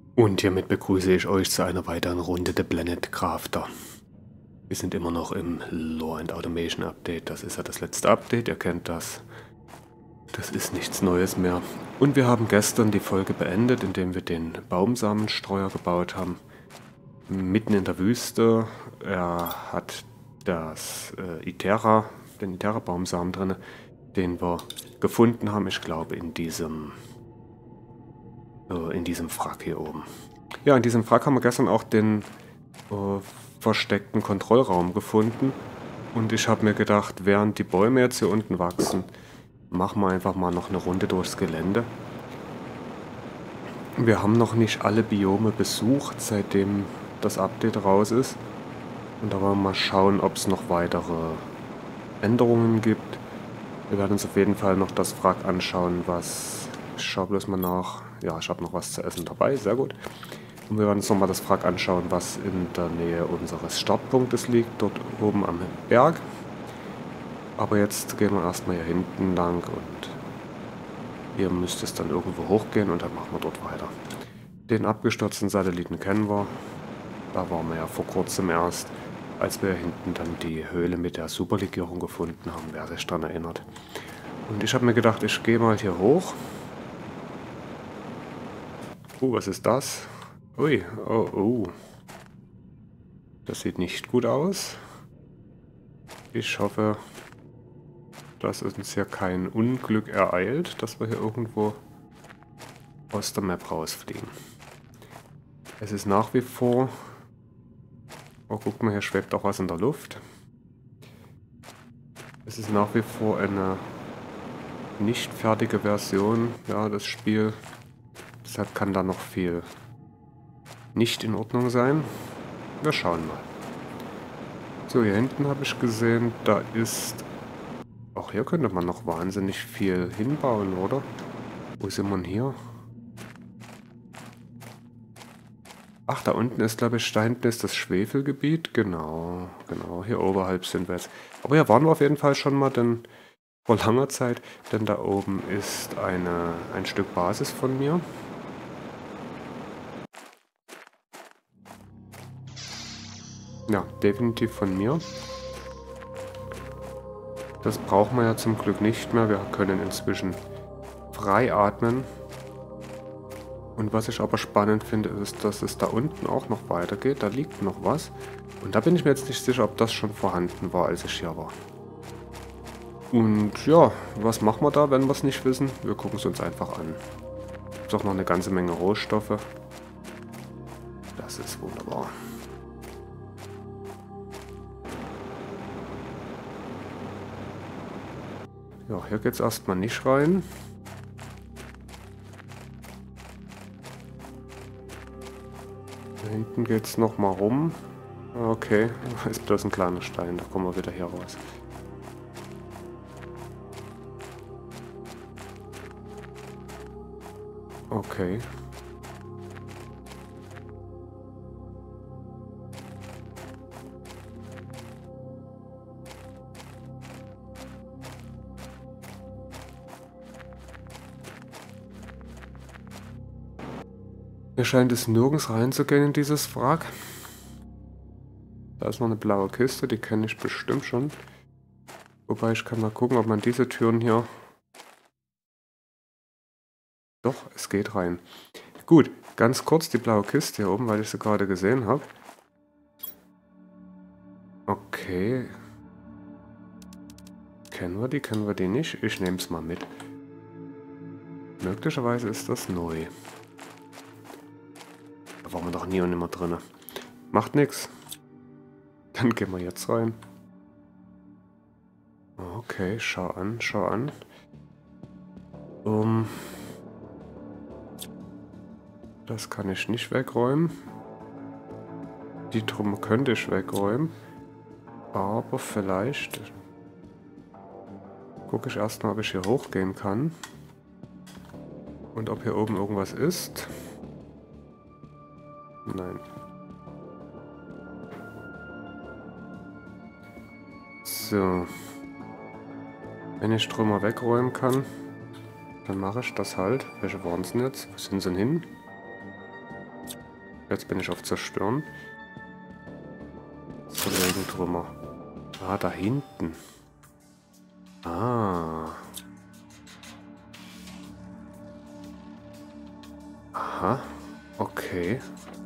Und hiermit begrüße ich euch zu einer weiteren Runde der Planet Crafter. Wir sind immer noch im Lore and Automation Update. Das ist ja das letzte Update, ihr kennt das. Das ist nichts Neues mehr. Und wir haben gestern die Folge beendet, indem wir den Baumsamenstreuer gebaut haben. Mitten in der Wüste. Er hat das den Itera-Baumsamen drin, den wir gefunden haben, ich glaube in diesem Wrack hier oben. Ja, in diesem Wrack haben wir gestern auch den versteckten Kontrollraum gefunden. Und ich habe mir gedacht, während die Bäume jetzt hier unten wachsen, machen wir einfach mal noch eine Runde durchs Gelände. Wir haben noch nicht alle Biome besucht, seitdem das Update raus ist. Und da wollen wir mal schauen, ob es noch weitere Änderungen gibt. Wir werden uns auf jeden Fall noch das Wrack anschauen, was... Ich schaue bloß mal nach. Ja, ich habe noch was zu essen dabei, sehr gut. Und wir werden uns nochmal das Wrack anschauen, was in der Nähe unseres Startpunktes liegt, dort oben am Berg. Aber jetzt gehen wir erstmal hier hinten lang und hier müsste es dann irgendwo hochgehen und dann machen wir dort weiter. Den abgestürzten Satelliten kennen wir. Da waren wir ja vor kurzem erst, als wir hinten dann die Höhle mit der Superlegierung gefunden haben, wer sich daran erinnert. Und ich habe mir gedacht, ich gehe mal hier hoch. Was ist das? Ui, oh. Das sieht nicht gut aus. Ich hoffe, dass uns hier kein Unglück ereilt, dass wir hier irgendwo aus der Map rausfliegen. Es ist nach wie vor... Oh, guck mal, hier schwebt auch was in der Luft. Es ist nach wie vor eine nicht fertige Version, ja, das Spiel. Deshalb kann da noch viel nicht in Ordnung sein. Wir schauen mal. So, hier hinten habe ich gesehen, da ist... Auch hier könnte man noch wahnsinnig viel hinbauen, oder? Wo sind wir hier? Ach, da unten ist, glaube ich, da hinten ist das Schwefelgebiet. Genau, hier oberhalb sind wir jetzt. Aber hier waren wir auf jeden Fall schon mal, denn vor langer Zeit. Denn da oben ist ein Stück Basis von mir. Ja, definitiv von mir. Das brauchen wir ja zum Glück nicht mehr. Wir können inzwischen frei atmen. Und was ich aber spannend finde, ist, dass es da unten auch noch weitergeht. Da liegt noch was. Und da bin ich mir jetzt nicht sicher, ob das schon vorhanden war, als ich hier war. Und ja, was machen wir da, wenn wir es nicht wissen? Wir gucken es uns einfach an. Es gibt auch noch eine ganze Menge Rohstoffe. Das ist wunderbar. Ja, hier geht es erstmal nicht rein. Da hinten geht es nochmal rum. Okay, ist bloß ein kleiner Stein, da kommen wir wieder hier raus. Okay. Hier scheint es nirgends reinzugehen in dieses Wrack. Da ist noch eine blaue Kiste, die kenne ich bestimmt schon. Wobei ich kann mal gucken, ob man diese Türen hier... Doch, es geht rein. Gut, ganz kurz die blaue Kiste hier oben, weil ich sie gerade gesehen habe. Okay. Kennen wir die nicht? Ich nehme es mal mit. Möglicherweise ist das neu. Da waren wir doch nie und nimmer drin. Macht nichts. Dann gehen wir jetzt rein. Okay, schau an. Das kann ich nicht wegräumen. Die Trumme könnte ich wegräumen. Aber vielleicht... Gucke ich erstmal, ob ich hier hochgehen kann. Und ob hier oben irgendwas ist. Nein. So. Wenn ich Trümmer wegräumen kann, dann mache ich das halt. Welche waren es denn jetzt? Wo sind sie denn hin? Jetzt bin ich auf Zerstören. Zerlegen Trümmer. Ah, da hinten. Ah. Aha. Okay.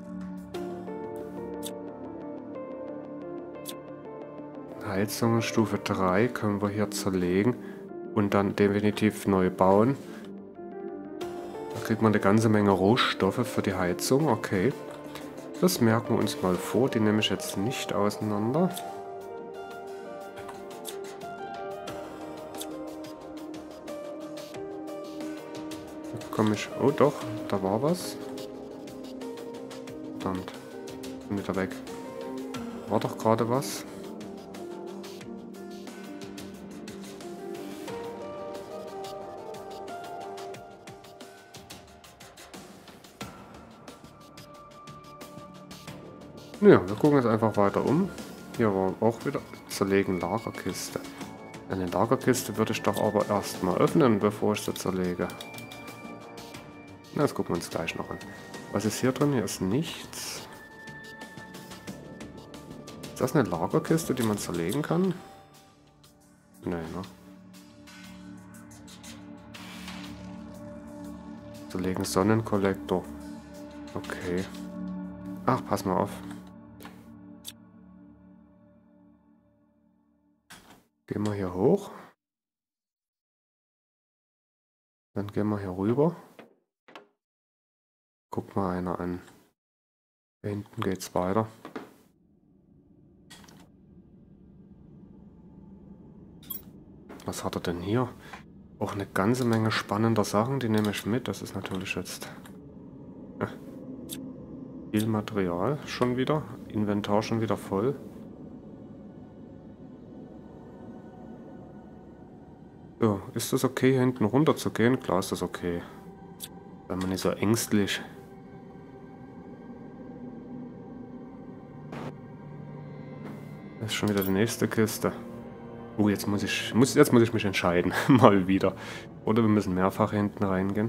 Heizung Stufe 3 können wir hier zerlegen und dann definitiv neu bauen. Da kriegt man eine ganze Menge Rohstoffe für die Heizung. Okay. Das merken wir uns mal vor. Die nehme ich jetzt nicht auseinander. Da komme ich... Oh doch, da war was. Verdammt. Bin wieder weg. War doch gerade was. Ja, wir gucken jetzt einfach weiter um. Hier war auch wieder zerlegen Lagerkiste. Eine Lagerkiste würde ich doch aber erstmal öffnen, bevor ich sie zerlege. Na, das gucken wir uns gleich noch an. Was ist hier drin? Hier ist nichts. Ist das eine Lagerkiste, die man zerlegen kann? Nein, ne? Zerlegen Sonnenkollektor. Okay. Ach, pass mal auf. Gehen wir hier hoch. Dann gehen wir hier rüber. Guck mal einer an. Da hinten geht's weiter. Was hat er denn hier? Auch eine ganze Menge spannender Sachen, die nehme ich mit. Das ist natürlich jetzt viel Material schon wieder. Inventar schon wieder voll. So, ist das okay, hier hinten runter zu gehen? Klar ist das okay. Wenn man nicht so ängstlich. Das ist schon wieder die nächste Kiste. Oh, jetzt muss ich mich entscheiden. Mal wieder. Oder wir müssen mehrfach hinten reingehen.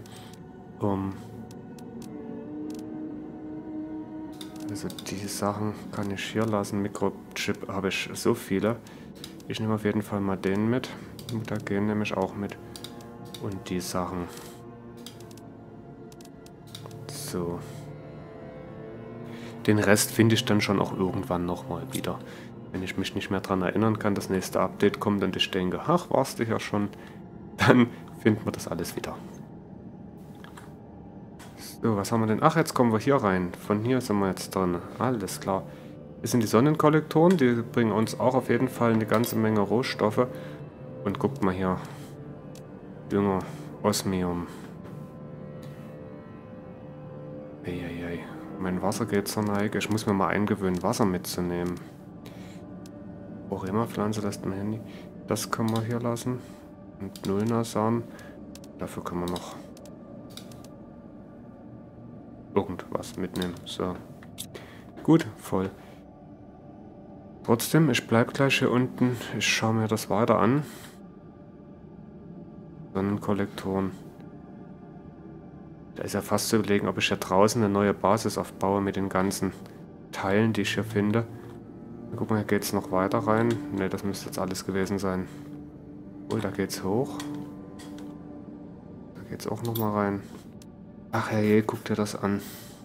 Also die Sachen kann ich hier lassen. Mikrochip habe ich so viele. Ich nehme auf jeden Fall mal den mit. Mutagen nehme ich auch mit. Und die Sachen. So. Den Rest finde ich dann schon auch irgendwann nochmal wieder. Wenn ich mich nicht mehr daran erinnern kann, das nächste Update kommt und ich denke, ach, warst du ja schon, dann finden wir das alles wieder. So, was haben wir denn? Ach, jetzt kommen wir hier rein. Von hier sind wir jetzt drin. Alles klar. Das sind die Sonnenkollektoren, die bringen uns auch auf jeden Fall eine ganze Menge Rohstoffe. Und guckt mal hier. Dünger, Osmium. Eieiei. Mein Wasser geht zur Neige. Ich muss mir mal eingewöhnen, Wasser mitzunehmen. Orema-Pflanze lässt mein Handy. Das können wir hier lassen. Und Nullner-Samen. Dafür können wir noch irgendwas mitnehmen. So. Gut, voll. Trotzdem, ich bleibe gleich hier unten. Ich schaue mir das weiter an. Sonnenkollektoren. Da ist ja fast zu überlegen, ob ich hier draußen eine neue Basis aufbaue mit den ganzen Teilen, die ich hier finde. Guck mal, hier geht es noch weiter rein. Ne, das müsste jetzt alles gewesen sein. Oh, da geht's hoch. Da geht's auch noch mal rein. Ach hey, guck dir das an.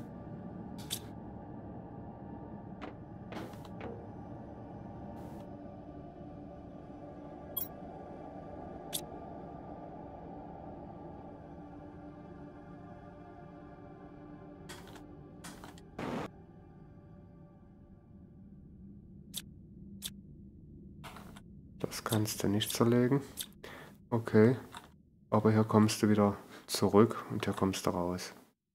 Das kannst du nicht zerlegen. Okay. Aber hier kommst du wieder zurück und hier kommst du raus.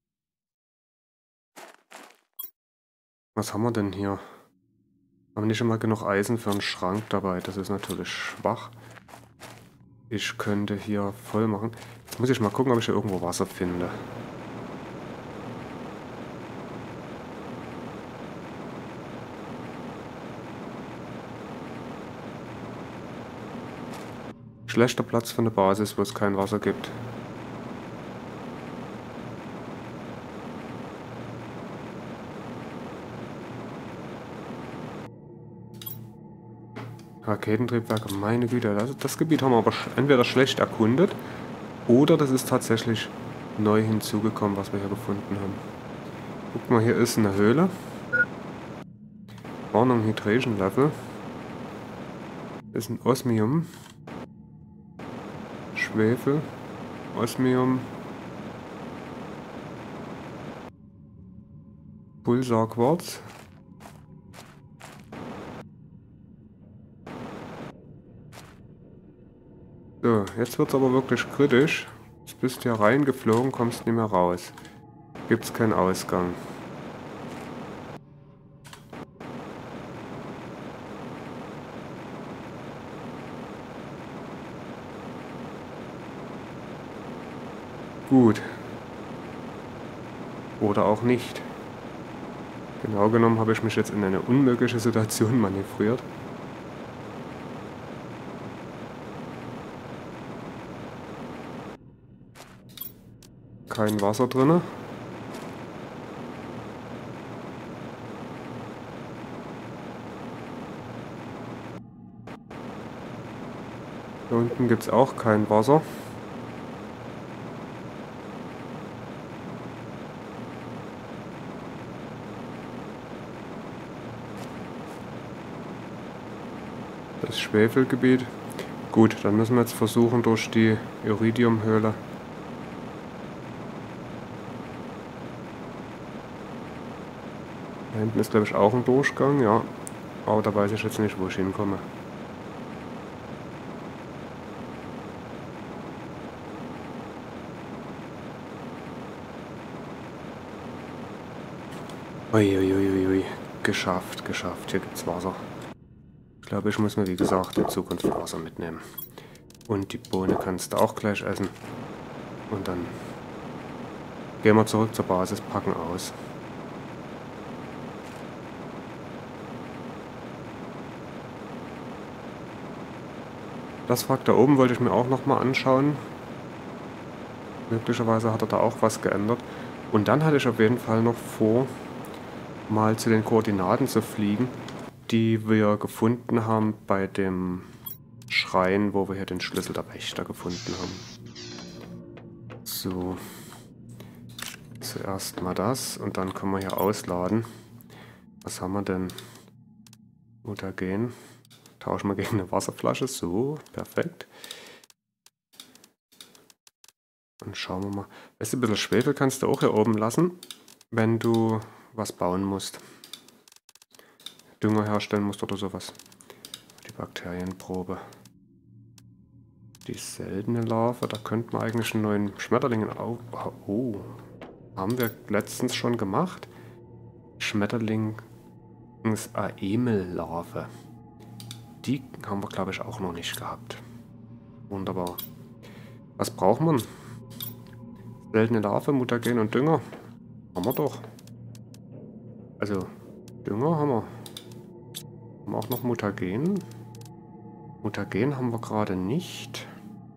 Was haben wir denn hier? Haben wir nicht immer genug Eisen für einen Schrank dabei? Das ist natürlich schwach. Ich könnte hier voll machen. Jetzt muss ich mal gucken, ob ich hier irgendwo Wasser finde. Schlechter Platz für eine Basis, wo es kein Wasser gibt. Raketentriebwerke, meine Güte. Das Gebiet haben wir aber entweder schlecht erkundet oder das ist tatsächlich neu hinzugekommen, was wir hier gefunden haben. Guck mal, hier ist eine Höhle. Warnung, Hydration Level. Ist ein Osmium. Schwefel. Osmium. Pulsarquarz. So, jetzt wird es aber wirklich kritisch. Du bist hier reingeflogen, kommst nicht mehr raus. Gibt's keinen Ausgang. Gut. Oder auch nicht. Genau genommen habe ich mich jetzt in eine unmögliche Situation manövriert. Kein Wasser drin. Da unten gibt es auch kein Wasser. Das Schwefelgebiet. Gut, dann müssen wir jetzt versuchen durch die Iridiumhöhle. Da hinten ist, glaube ich, auch ein Durchgang, ja. Aber da weiß ich jetzt nicht, wo ich hinkomme. Uiuiuiui. Geschafft. Hier gibt's Wasser. Ich glaube, ich muss mir, wie gesagt, in Zukunft Wasser mitnehmen. Und die Bohne kannst du auch gleich essen. Und dann gehen wir zurück zur Basis, packen aus. Das Wrack da oben wollte ich mir auch nochmal anschauen. Möglicherweise hat er da auch was geändert. Und dann hatte ich auf jeden Fall noch vor, mal zu den Koordinaten zu fliegen, die wir gefunden haben bei dem Schrein, wo wir hier den Schlüssel der Wächter gefunden haben. So. Zuerst mal das und dann können wir hier ausladen. Was haben wir denn? Mutagen. Tauschen wir gegen eine Wasserflasche. So, perfekt. Und schauen wir mal. Weißt du, ein bisschen Schwefel kannst du auch hier oben lassen, wenn du was bauen musst. Dünger herstellen musst oder sowas. Die Bakterienprobe. Die seltene Larve, da könnte man eigentlich einen neuen Schmetterling auf... Oh, haben wir letztens schon gemacht. Schmetterlings-Aemel-Larve. Die haben wir, glaube ich, auch noch nicht gehabt. Wunderbar. Was braucht man? Seltene Larve, Mutagen und Dünger. Haben wir doch. Also, Dünger haben wir. Haben wir auch noch Mutagen. Mutagen haben wir gerade nicht.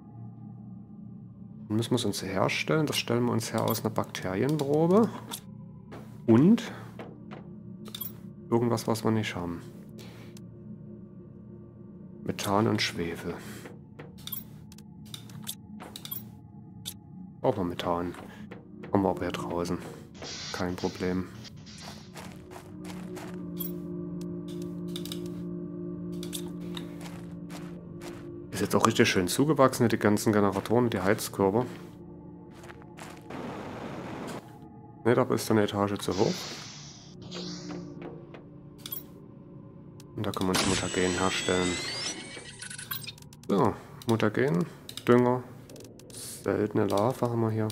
Dann müssen wir es uns herstellen. Das stellen wir uns her aus einer Bakterienprobe. Und irgendwas, was wir nicht haben. Methan und Schwefel. Auch noch Methan. Haben wir aber hier draußen. Kein Problem. Ist jetzt auch richtig schön zugewachsen, die ganzen Generatoren, die Heizkörper. Ne, da ist eine Etage zu hoch. Und da können wir uns Mutagen herstellen. So, Mutagen, Dünger, seltene Larve haben wir hier.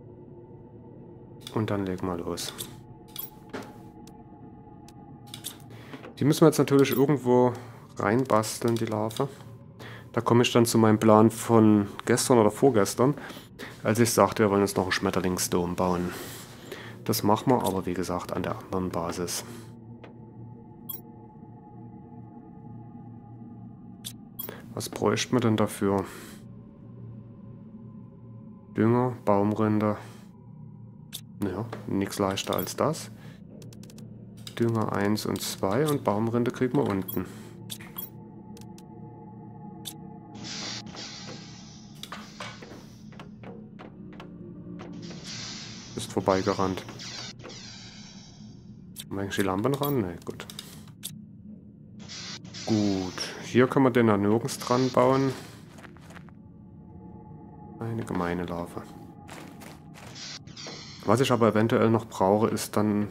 Und dann legen wir los. Die müssen wir jetzt natürlich irgendwo reinbasteln, die Larve. Da komme ich dann zu meinem Plan von gestern oder vorgestern, als ich sagte, wir wollen uns noch einen Schmetterlingsdom bauen. Das machen wir aber, wie gesagt, an der anderen Basis. Was bräuchten wir denn dafür? Dünger, Baumrinde. Naja, nichts leichter als das. Dünger 1 und 2 und Baumrinde kriegen wir unten. vorbeigerannt. Haben wir eigentlich die Lampen ran? Ne, gut. Gut. Hier können wir den ja nirgends dran bauen. Eine gemeine Larve. Was ich aber eventuell noch brauche, ist dann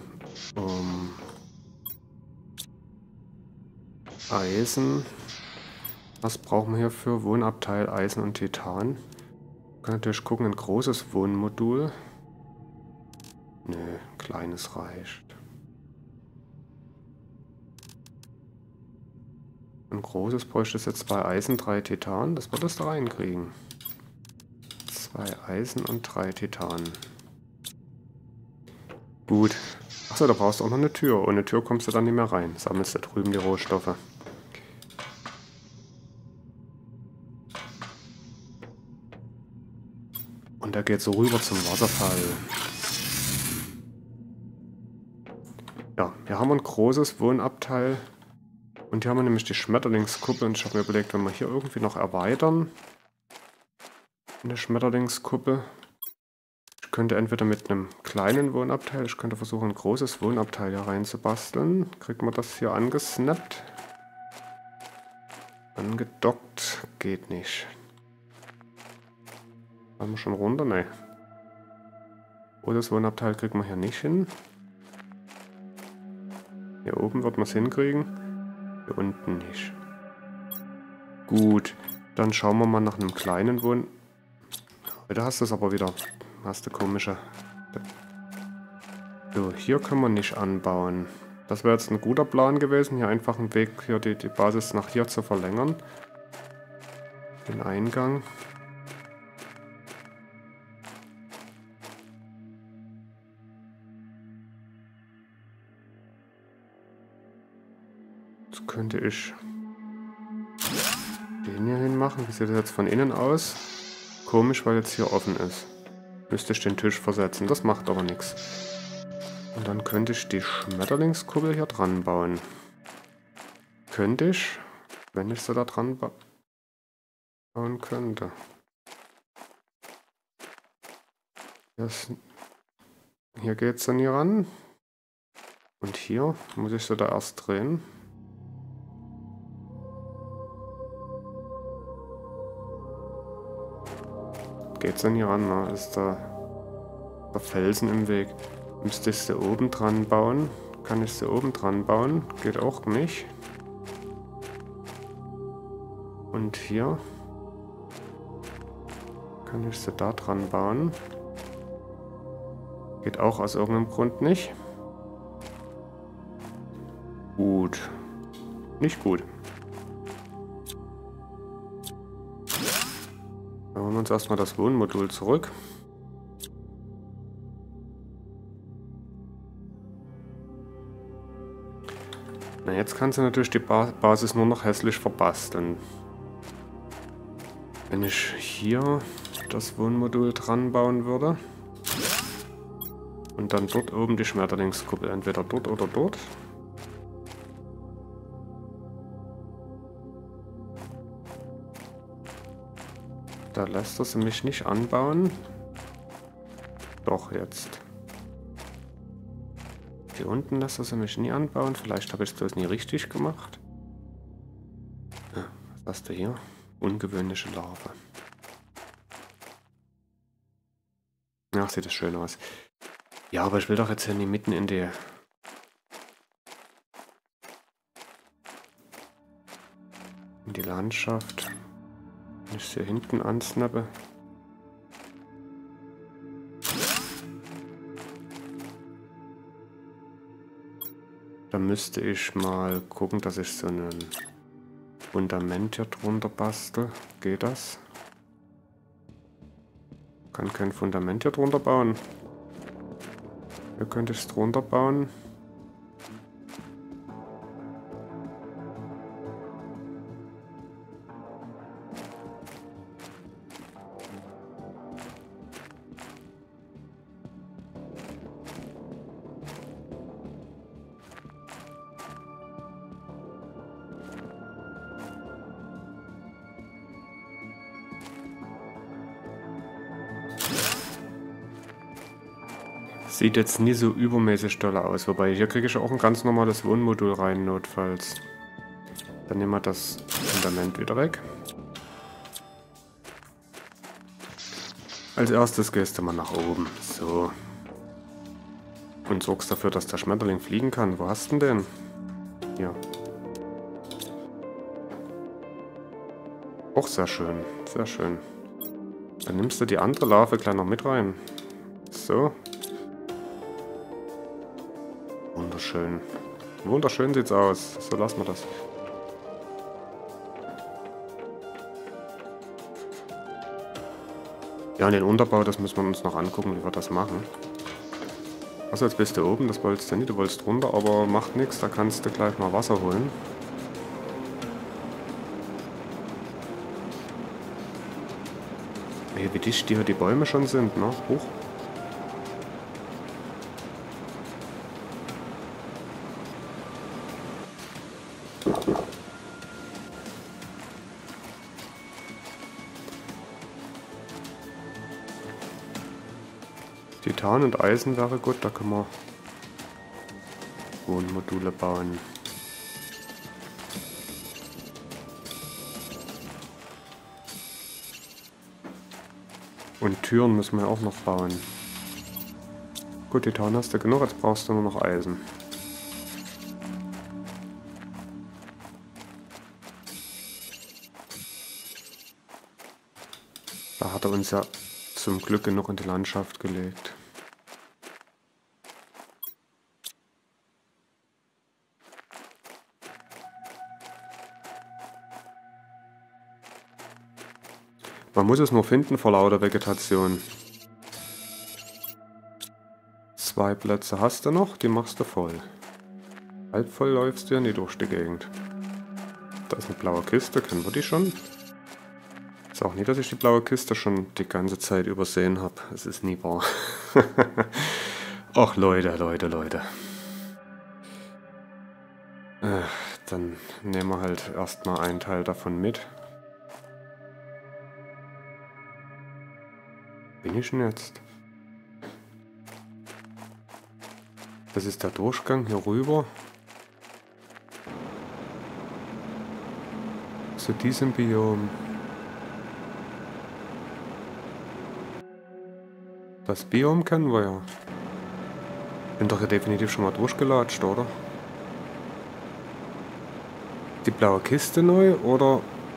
Eisen. Was brauchen wir hier für Wohnabteil? Eisen und Titan. Ich kann natürlich gucken, ein großes Wohnmodul. Nö, ein kleines reicht. Ein großes bräuchte es jetzt 2 Eisen, 3 Titan. Das wird es da reinkriegen. 2 Eisen und 3 Titan. Gut. Achso, da brauchst du auch noch eine Tür. Ohne Tür kommst du dann nicht mehr rein. Sammelst du drüben die Rohstoffe. Und er geht so rüber zum Wasserfall. Ja, hier haben wir ein großes Wohnabteil. Und hier haben wir nämlich die Schmetterlingskuppel. Und ich habe mir überlegt, wenn wir hier irgendwie noch erweitern. Eine Schmetterlingskuppel. Ich könnte entweder mit einem kleinen Wohnabteil, ich könnte versuchen, ein großes Wohnabteil hier rein zu basteln. Kriegt man das hier angesnappt? Angedockt? Geht nicht. Wollen wir schon runter? Ne. Großes Wohnabteil kriegt man hier nicht hin. Hier oben wird man es hinkriegen. Hier unten nicht. Gut, dann schauen wir mal nach einem kleinen Wohn... Heute hast du es aber wieder. Hast du komische... So, hier können wir nicht anbauen. Das wäre jetzt ein guter Plan gewesen, hier einfach einen Weg, hier die Basis nach hier zu verlängern. Den Eingang. Jetzt könnte ich den hier hin machen. Wie sieht das jetzt von innen aus? Komisch, weil jetzt hier offen ist. Müsste ich den Tisch versetzen. Das macht aber nichts. Und dann könnte ich die Schmetterlingskuppel hier dran bauen. Könnte ich, wenn ich sie da dran bauen könnte. Hier geht es dann hier ran. Und hier muss ich sie da erst drehen. Geht's denn hier ran? Ne? Ist der Felsen im Weg. Müsste ich sie oben dran bauen? Kann ich sie oben dran bauen? Geht auch nicht. Und hier kann ich sie da dran bauen. Geht auch aus irgendeinem Grund nicht. Gut. Nicht gut. Dann holen wir uns erstmal das Wohnmodul zurück. Na, jetzt kannst du natürlich die Basis nur noch hässlich verbasteln. Wenn ich hier das Wohnmodul dran bauen würde und dann dort oben die Schmetterlingskuppel, entweder dort oder dort. Da lässt er sie mich nicht anbauen. Doch, jetzt. Hier unten lässt er sie mich nie anbauen. Vielleicht habe ich das nie richtig gemacht. Ja, was hast du hier? Ungewöhnliche Larve. Ach, sieht das schön aus. Ja, aber ich will doch jetzt hier nicht mitten in die... Landschaft. Wenn ich sie hinten ansnappe. Da müsste ich mal gucken, dass ich so ein Fundament hier drunter bastel. Geht das? Kann kein Fundament hier drunter bauen. Hier könnte ich es drunter bauen. Sieht jetzt nie so übermäßig toll aus, wobei hier kriege ich auch ein ganz normales Wohnmodul rein, notfalls. Dann nehmen wir das Fundament wieder weg. Als erstes gehst du mal nach oben. So. Und sorgst dafür, dass der Schmetterling fliegen kann. Wo hast du denn den? Hier. Auch sehr schön. Sehr schön. Dann nimmst du die andere Larve gleich noch mit rein. So. Wunderschön. Wunderschön sieht's aus. So lassen wir das. Ja, und den Unterbau, das müssen wir uns noch angucken, wie wir das machen. Also jetzt bist du oben, das wolltest du nicht, du wolltest runter, aber macht nichts, da kannst du gleich mal Wasser holen. Hey, wie dicht hier die Bäume schon sind, ne? Hoch. Titan und Eisen wäre gut, da können wir Wohnmodule bauen. Und Türen müssen wir auch noch bauen. Gut, Titan hast du genug, jetzt brauchst du nur noch Eisen. Da hat er uns ja zum Glück genug in die Landschaft gelegt. Man muss es nur finden vor lauter Vegetation. 2 Plätze hast du noch, die machst du voll. Halb voll läufst du ja nie durch die Gegend. Da ist eine blaue Kiste, kennen wir die schon? Ist auch nicht, dass ich die blaue Kiste schon die ganze Zeit übersehen habe. Es ist nie wahr. Ach Leute, Leute, Leute. Dann nehmen wir halt erstmal einen Teil davon mit. Bin ich denn jetzt? Das ist der Durchgang hier rüber. Zu diesem Biom. Das Biom kennen wir ja. Bin doch ja definitiv schon mal durchgelatscht, oder? Die blaue Kiste neu, oder?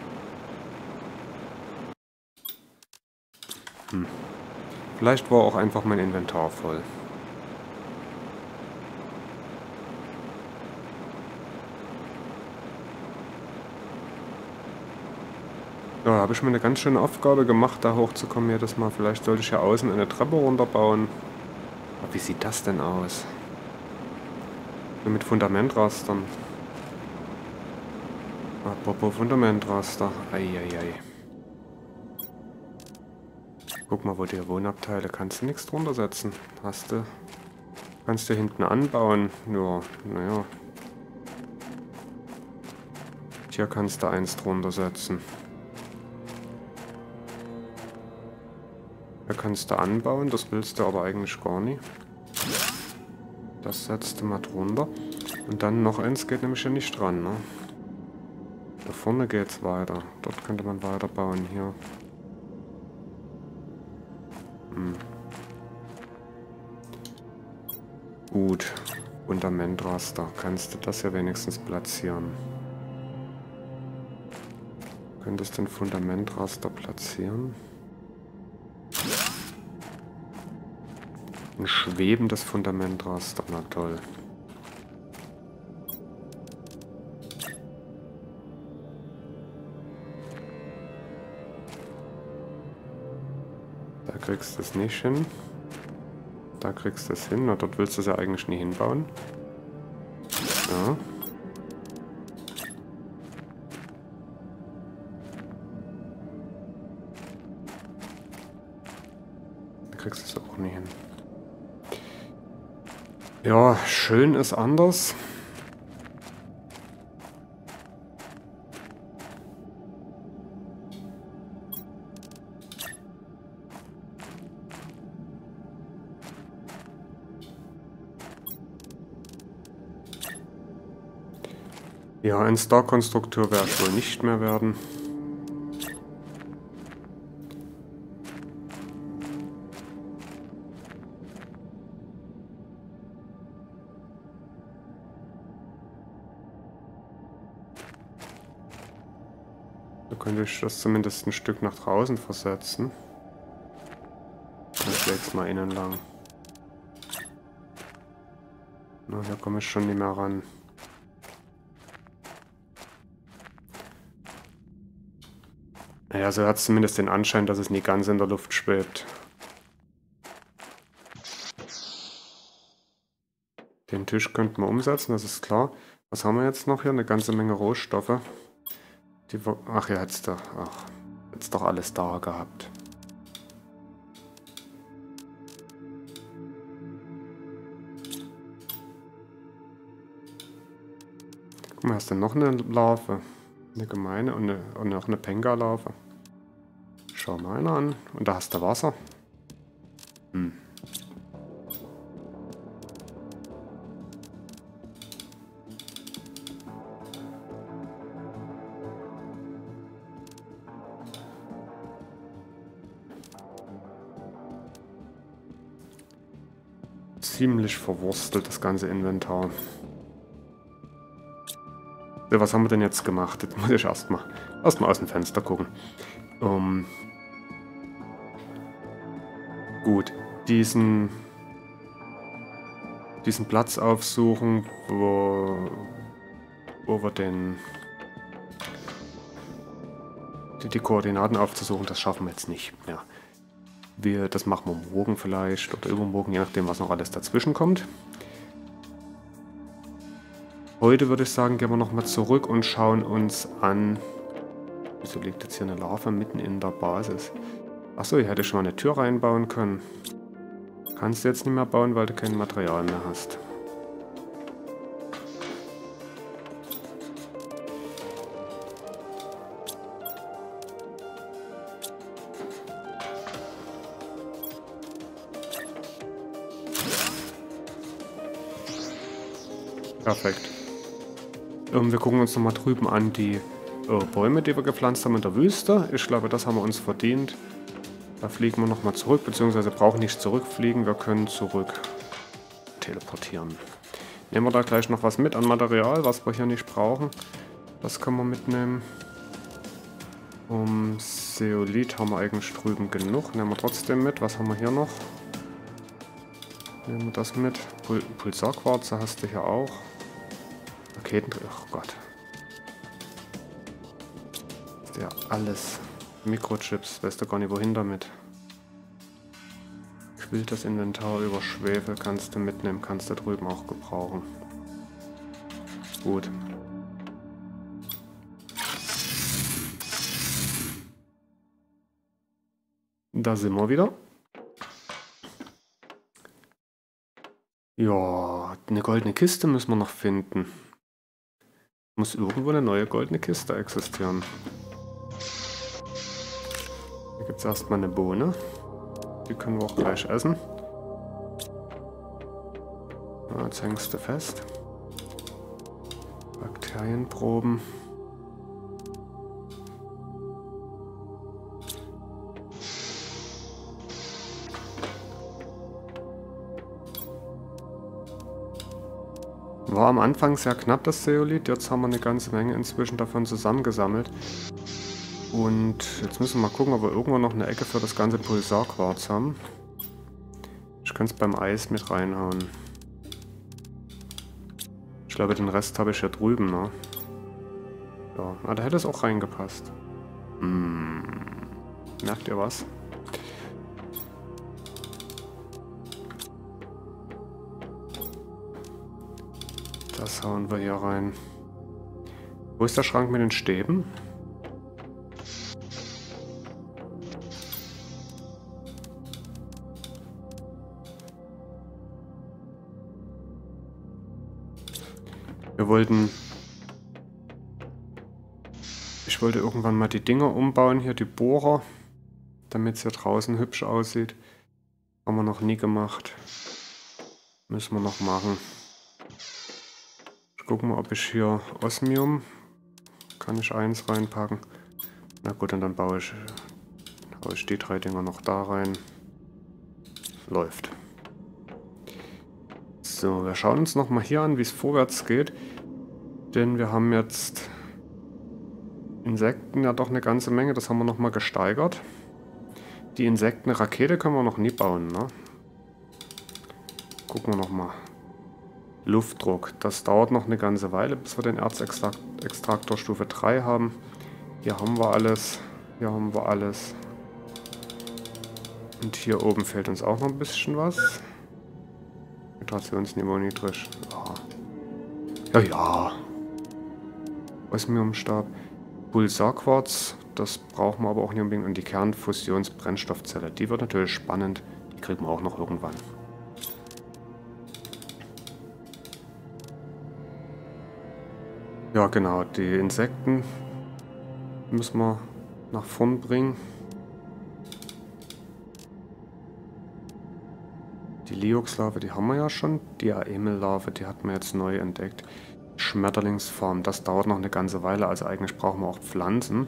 Vielleicht war auch einfach mein Inventar voll. Ja, habe ich mir eine ganz schöne Aufgabe gemacht, da hochzukommen jedes Mal. Vielleicht sollte ich ja außen eine Treppe runterbauen. Aber wie sieht das denn aus? Nur mit Fundamentrastern. Apropos Fundamentraster. Eieiei. Guck mal, wo die Wohnabteile. Kannst du nichts drunter setzen. Hast du. Kannst du hinten anbauen. Ja, naja. Hier kannst du eins drunter setzen. Da kannst du anbauen, das willst du aber eigentlich gar nicht. Das setzt du mal drunter. Und dann noch eins geht nämlich ja nicht dran, ne? Da vorne geht's weiter. Dort könnte man weiterbauen, hier. Gut. Fundamentraster. Kannst du das ja wenigstens platzieren. Könntest du den Fundamentraster platzieren? Ein schwebendes Fundamentraster, na toll. Da kriegst du es nicht hin. Da kriegst du es hin. Na, dort willst du es ja eigentlich nie hinbauen. Ja. Da kriegst du es auch nie hin. Ja, schön ist anders. Ja, ein Star-Konstrukteur werde ich wohl nicht mehr werden. Da könnte ich das zumindest ein Stück nach draußen versetzen. Ich lege es mal innen lang. Na, hier komme ich schon nicht mehr ran. Naja, so hat es zumindest den Anschein, dass es nie ganz in der Luft schwebt. Den Tisch könnten wir umsetzen, das ist klar. Was haben wir jetzt noch hier? Eine ganze Menge Rohstoffe. Ach ja, jetzt doch alles da gehabt. Guck mal, hast du noch eine Larve? Eine gemeine und noch eine Penga-Larve. Schau mal einer an. Und da hast du Wasser. Hm. Ziemlich verwurstelt, das ganze Inventar. So, was haben wir denn jetzt gemacht? Jetzt muss ich erstmal aus dem Fenster gucken. Gut, diesen Platz aufsuchen, wo wir die Koordinaten aufzusuchen, das schaffen wir jetzt nicht mehr. Das machen wir morgen vielleicht oder übermorgen, je nachdem, was noch alles dazwischen kommt. Heute würde ich sagen, gehen wir nochmal zurück und schauen uns an... Wieso liegt jetzt hier eine Larve mitten in der Basis? Achso, hier hätte ich schon mal eine Tür reinbauen können. Kannst du jetzt nicht mehr bauen, weil du kein Material mehr hast. Perfekt. Wir gucken uns nochmal drüben an die Bäume, die wir gepflanzt haben in der Wüste. Ich glaube, das haben wir uns verdient. Da fliegen wir nochmal zurück, beziehungsweise brauchen nicht zurückfliegen, wir können zurück teleportieren. Nehmen wir da gleich noch was mit an Material, was wir hier nicht brauchen. Das können wir mitnehmen. Zeolit haben wir eigentlich drüben genug. Nehmen wir trotzdem mit. Was haben wir hier noch? Nehmen wir das mit. Pulsarquarze hast du hier auch. Raketendreh. Oh Gott. Das ist ja alles. Mikrochips. Weißt du gar nicht wohin damit. Quillt das Inventar über Schwefel. Kannst du mitnehmen. Kannst du drüben auch gebrauchen. Gut. Da sind wir wieder. Ja, eine goldene Kiste müssen wir noch finden. Muss irgendwo eine neue goldene Kiste existieren. Hier gibt es erstmal eine Bohne. Die können wir auch gleich essen. Ja, jetzt hängst du fest. Bakterienproben. War am Anfang sehr knapp das Zeolit, jetzt haben wir eine ganze Menge inzwischen davon zusammengesammelt. Und jetzt müssen wir mal gucken, ob wir irgendwo noch eine Ecke für das ganze Pulsarquarz haben. Ich kann es beim Eis mit reinhauen. Ich glaube, den Rest habe ich hier drüben, ne? Ja, da hätte es auch reingepasst. Merkt ihr was? Das hauen wir hier rein. Wo ist der Schrank mit den Stäben? Ich wollte irgendwann mal die Dinger umbauen, hier die Bohrer, damit es hier draußen hübsch aussieht. Haben wir noch nie gemacht. Müssen wir noch machen. Ich Gucken wir, ob ich hier Osmium, kann ich eins reinpacken. Na gut, und dann hau ich die 3 Dinger noch da rein. Läuft. So, wir schauen uns nochmal hier an, wie es vorwärts geht. Denn wir haben jetzt Insekten ja doch eine ganze Menge. Das haben wir nochmal gesteigert. Die Insektenrakete können wir noch nie bauen, ne? Gucken wir nochmal. Luftdruck. Das dauert noch eine ganze Weile, bis wir den Erzextraktor Stufe 3 haben. Hier haben wir alles. Hier haben wir alles. Und hier oben fehlt uns auch noch ein bisschen was. Vibrationsniveau niedrig. Ja. Ja, ja. Osmiumstab. Pulsarquarz. Das brauchen wir aber auch nicht unbedingt. Und die Kernfusionsbrennstoffzelle. Die wird natürlich spannend. Die kriegen wir auch noch irgendwann. Ja, genau. Die Insekten müssen wir nach vorn bringen. Die Liox-Larve, die haben wir ja schon. Die Aemel-Larve, die hat man jetzt neu entdeckt. Schmetterlingsform, das dauert noch eine ganze Weile. Also eigentlich brauchen wir auch Pflanzen.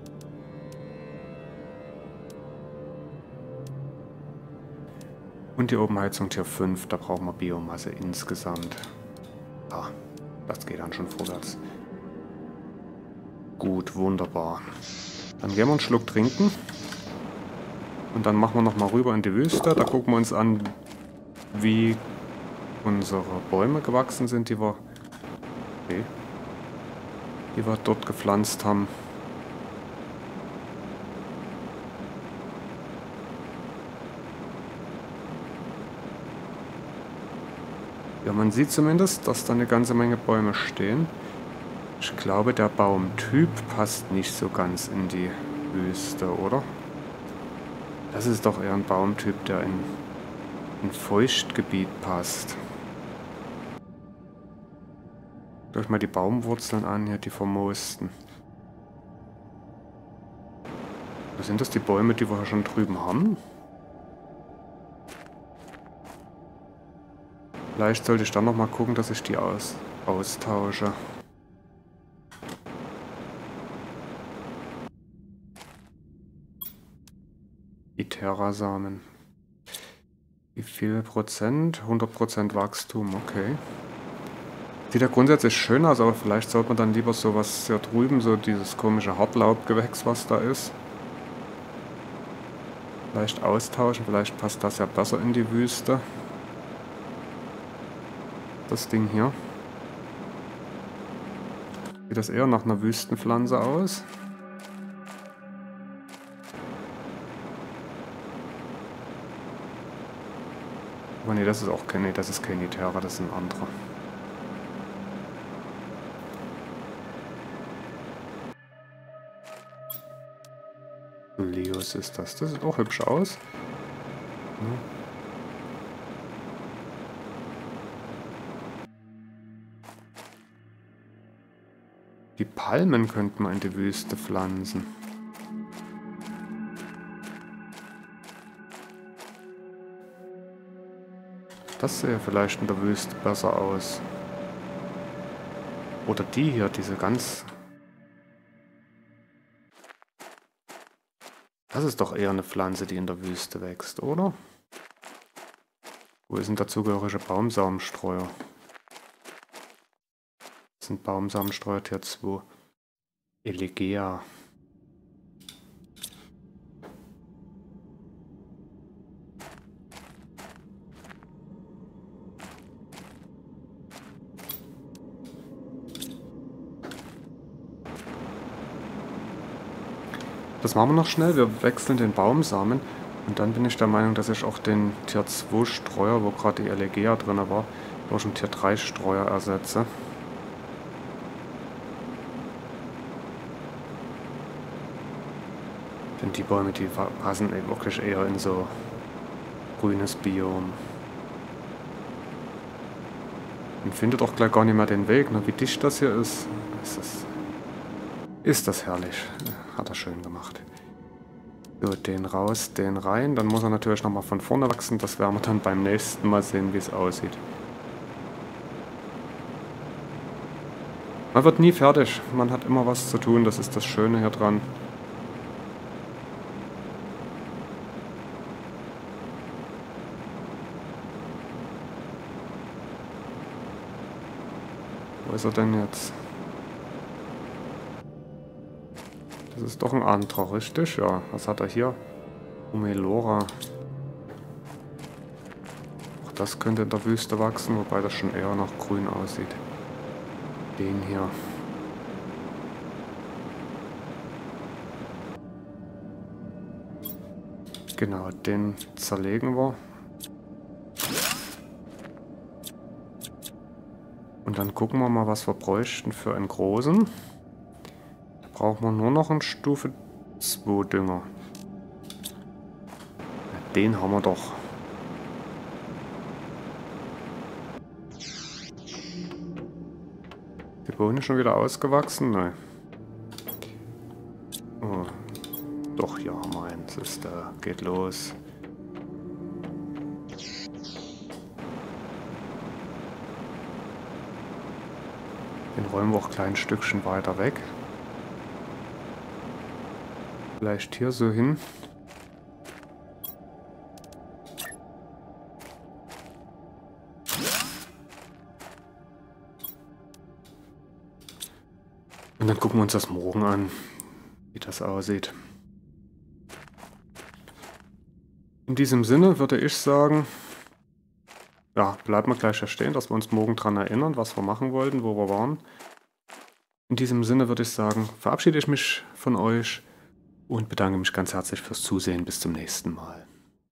Und die Obenheizung Tier 5, da brauchen wir Biomasse insgesamt. Ja, das geht dann schon vorwärts. Gut, wunderbar. Dann gehen wir einen Schluck trinken. Und dann machen wir nochmal rüber in die Wüste. Da gucken wir uns an, wie unsere Bäume gewachsen sind, die wir dort gepflanzt haben. Ja, man sieht zumindest, dass da eine ganze Menge Bäume stehen. Ich glaube, der Baumtyp passt nicht so ganz in die Wüste, oder? Das ist doch eher ein Baumtyp, der in Feuchtgebiet passt. Schau ich mal die Baumwurzeln an, hier die vermoosten. Was sind das, die Bäume, die wir schon drüben haben? Vielleicht sollte ich dann nochmal gucken, dass ich die austausche. Ithera-Samen. Wie viel Prozent? 100% Wachstum, okay. Sieht ja grundsätzlich schön aus, aber vielleicht sollte man dann lieber sowas hier drüben, so dieses komische Hartlaubgewächs, was da ist. Vielleicht austauschen, vielleicht passt das ja besser in die Wüste. Das Ding hier. Sieht das eher nach einer Wüstenpflanze aus? Aber nee, das ist auch kein, nee, das ist kein Ithera, das ist ein anderer. Leos ist das. Das sieht auch hübsch aus. Ja. Die Palmen könnten wir in die Wüste pflanzen. Das sähe vielleicht in der Wüste besser aus. Oder die hier, diese ganz... Das ist doch eher eine Pflanze, die in der Wüste wächst, oder? Wo ist denn der zugehörige Baumsamenstreuer? Das sind Baumsamenstreuer Tier 2. Elegea. Das machen wir noch schnell. Wir wechseln den Baumsamen. Und dann bin ich der Meinung, dass ich auch den Tier 2 Streuer, wo gerade die Elegea drin war, durch einen Tier 3 Streuer ersetze. Denn die Bäume, die passen wirklich eher in so grünes Biom. Man findet auch gleich gar nicht mehr den Weg, ne? Wie dicht das hier ist. Ist das herrlich. Hat er schön gemacht. So, den raus, den rein. Dann muss er natürlich nochmal von vorne wachsen. Das werden wir dann beim nächsten Mal sehen, wie es aussieht. Man wird nie fertig. Man hat immer was zu tun. Das ist das Schöne hier dran. Wo ist er denn jetzt? Das ist doch ein anderer, richtig? Ja. Was hat er hier? Umelora. Auch das könnte in der Wüste wachsen, wobei das schon eher nach grün aussieht. Den hier. Genau, den zerlegen wir. Und dann gucken wir mal, was wir bräuchten für einen großen. Da brauchen wir nur noch einen Stufe 2 Dünger. Ja, den haben wir doch. Die Bohne schon wieder ausgewachsen? Nein. Oh. Doch, hier haben wir einen. Das ist, geht los. Den räumen wir auch ein kleines Stückchen weiter weg. Vielleicht hier so hin. Und dann gucken wir uns das morgen an, wie das aussieht. In diesem Sinne würde ich sagen, ja, bleiben wir gleich da stehen, dass wir uns morgen daran erinnern, was wir machen wollten, wo wir waren. In diesem Sinne würde ich sagen, verabschiede ich mich von euch und bedanke mich ganz herzlich fürs Zusehen. Bis zum nächsten Mal.